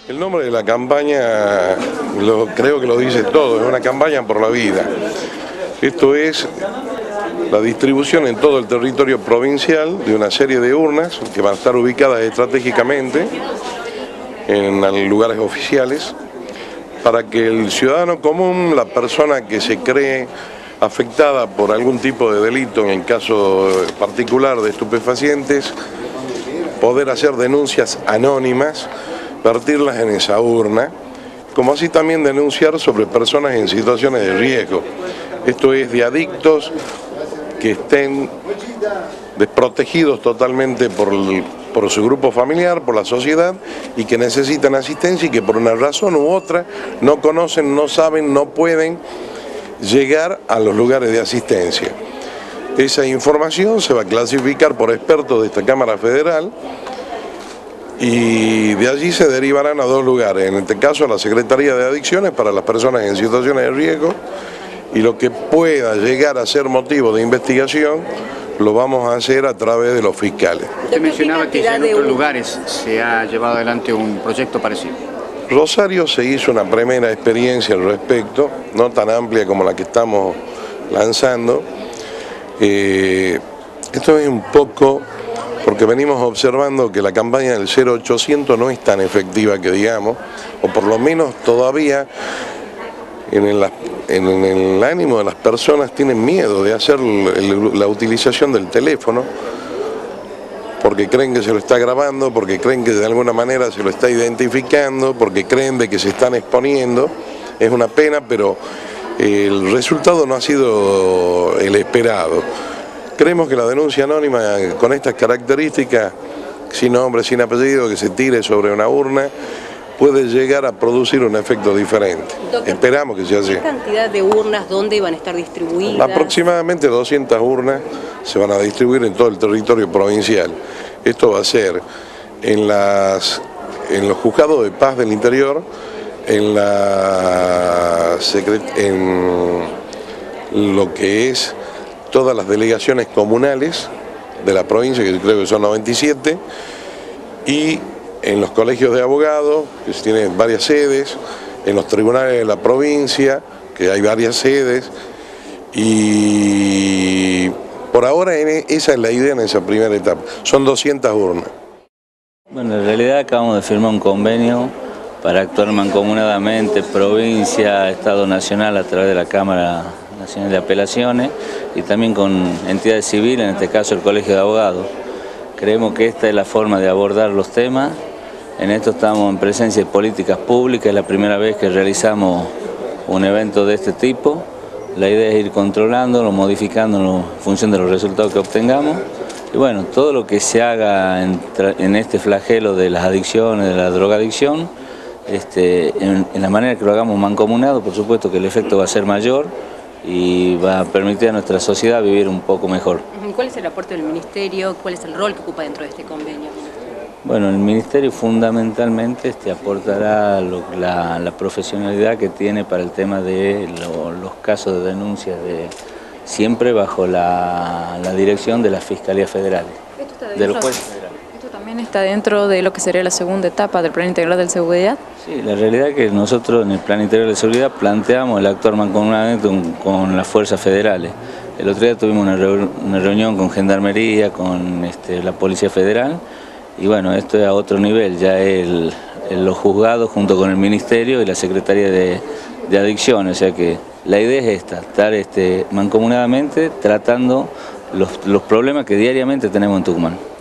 El nombre de la campaña creo que lo dice todo, es una campaña por la vida. Esto es la distribución en todo el territorio provincial de una serie de urnas que van a estar ubicadas estratégicamente en lugares oficiales para que el ciudadano común, la persona que se cree afectada por algún tipo de delito, en el caso particular de estupefacientes, poder hacer denuncias anónimas, vertirlas en esa urna, como así también denunciar sobre personas en situaciones de riesgo. Esto es de adictos que estén desprotegidos totalmente por su grupo familiar, por la sociedad, y que necesitan asistencia y que por una razón u otra no conocen, no saben, no pueden llegar a los lugares de asistencia. Esa información se va a clasificar por expertos de esta Cámara Federal y de allí se derivarán a dos lugares, en este caso a la Secretaría de Adicciones para las personas en situaciones de riesgo, y lo que pueda llegar a ser motivo de investigación lo vamos a hacer a través de los fiscales. Usted mencionaba que ya en otros lugares se ha llevado adelante un proyecto parecido. Rosario se hizo una primera experiencia al respecto, no tan amplia como la que estamos lanzando. Esto es un poco porque venimos observando que la campaña del 0800 no es tan efectiva que digamos, o por lo menos todavía en el ánimo de las personas tienen miedo de hacer la utilización del teléfono, porque creen que se lo está grabando, porque creen que de alguna manera se lo está identificando, porque creen de que se están exponiendo. Es una pena, pero el resultado no ha sido el esperado. Creemos que la denuncia anónima con estas características, sin nombre, sin apellido, que se tire sobre una urna, puede llegar a producir un efecto diferente. Doctor, esperamos que sea así. ¿Qué cantidad de urnas, dónde van a estar distribuidas? Aproximadamente 200 urnas se van a distribuir en todo el territorio provincial. Esto va a ser en los juzgados de paz del interior, en lo que es todas las delegaciones comunales de la provincia, que creo que son 97, y en los colegios de abogados, que tienen varias sedes, en los tribunales de la provincia, que hay varias sedes, y por ahora esa es la idea en esa primera etapa. Son 200 urnas. Bueno, en realidad acabamos de firmar un convenio para actuar mancomunadamente, provincia, Estado Nacional, a través de la Cámara Nacional de Apelaciones y también con entidades civiles, en este caso el Colegio de Abogados. Creemos que esta es la forma de abordar los temas. En esto estamos en presencia de políticas públicas, es la primera vez que realizamos un evento de este tipo. La idea es ir controlándolo, modificándolo en función de los resultados que obtengamos. Y bueno, todo lo que se haga en este flagelo de las adicciones, de la drogadicción, en la manera que lo hagamos mancomunado, por supuesto que el efecto va a ser mayor y va a permitir a nuestra sociedad vivir un poco mejor. ¿Cuál es el aporte del Ministerio? ¿Cuál es el rol que ocupa dentro de este convenio? Bueno, el Ministerio fundamentalmente aportará la profesionalidad que tiene para el tema de los casos de denuncias, siempre bajo la dirección de las Fiscalías Federales, de los jueces federales. ¿Esto también está dentro de lo que sería la segunda etapa del Plan Integral de Seguridad? Sí, la realidad es que nosotros en el Plan Integral de Seguridad planteamos el actuar mancomunadamente con las fuerzas federales. El otro día tuvimos una reunión con Gendarmería, con la Policía Federal, y bueno, esto es a otro nivel, ya es los juzgados junto con el Ministerio y la Secretaría de Adicciones, o sea que la idea es estar mancomunadamente tratando los problemas que diariamente tenemos en Tucumán.